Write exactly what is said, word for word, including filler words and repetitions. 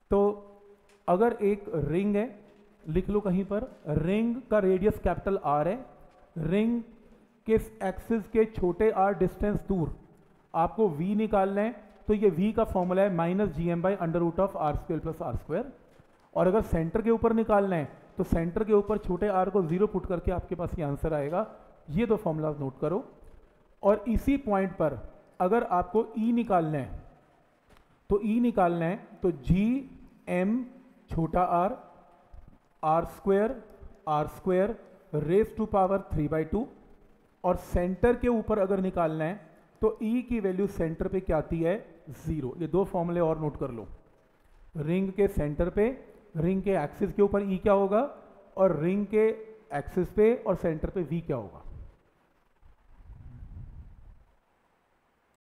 तो अगर एक रिंग है, लिख लो कहीं पर, रिंग का रेडियस कैपिटल आर है, रिंग के एक्सिस के छोटे आर डिस्टेंस दूर आपको v निकालना है, तो ये v का फॉर्मूला है minus G M by under root of R square plus R square. और अगर सेंटर के ऊपर निकालना है तो सेंटर के ऊपर छोटे r को जीरो पुट करके आपके पास ये आंसर आएगा। ये दो फॉर्मूला नोट करो। और इसी पॉइंट पर अगर आपको e निकालना है तो e निकालना है तो जी एम छोटा r R square R square raise to power three by two. और सेंटर के ऊपर अगर निकालना है तो e की वैल्यू सेंटर पे क्या आती है, जीरो। ये दो फॉर्मूले और नोट कर लो। रिंग के सेंटर पे, रिंग के एक्सिस के ऊपर e क्या होगा, और रिंग के एक्सिस पे और सेंटर पे v क्या होगा।